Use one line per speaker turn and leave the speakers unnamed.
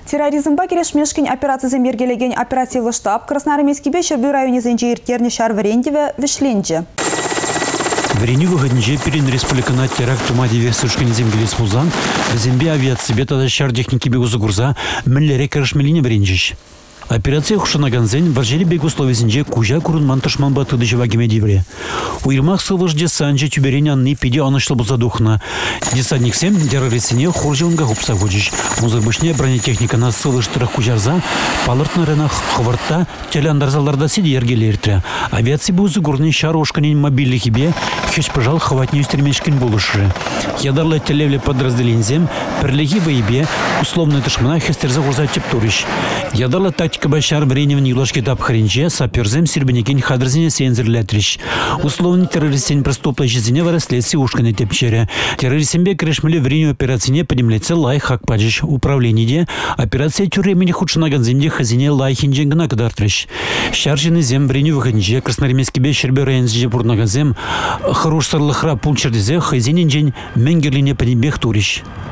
Терроризмға керешмешкен операция мергелеген оперативлы штаб Красноармейский Шербю районе зенжиртерне шарварендеве вишленже.
Вреню выходниче перед республикана теракт тума диверсушкани земгелес музан, зембе авиации бета шар техники бегуза гурза, миллере керешмелине вренжищ. Операция хушанаганзен варжели бег условизинже кужа курун манташман батуды живагиме дивре. Уйрмах сылыш десанже тюберень анны пиде анышлы бузадухна. Десантник сем террорисине хоржелнга гупса гуджиш. Музыкбышне бронетехника на сылыштырых кужарза, палыртны рынах хвыртта теляндарзаларда сиди ергелертре. Авиации бузы гурны шарошканин мобильный хибе, хеч пожал хватню стремешкин булышры. Ядарлы телевле подразделензем, перлеги боебе, условно тышмана хестерза гурза тептурищ. Ядарлы тактика Башар времени неглашки этап хренче, саперзем сирбенекин хадрзине сензерлетрищ. Условный террористин преступной жизни выросли сиушканы тепчере. Террористимбе крешмели время операции поднимается лай хакпаджиш управление. Операция тюремени худшанаганзимде хазине лай хинджингна кадартрищ. Шаржины зем время выходниче Красноармейский Бешербе районзиде бурнагазем хорош сарлахра пунчердезе хазинин день менгерлине поднимбех турищ.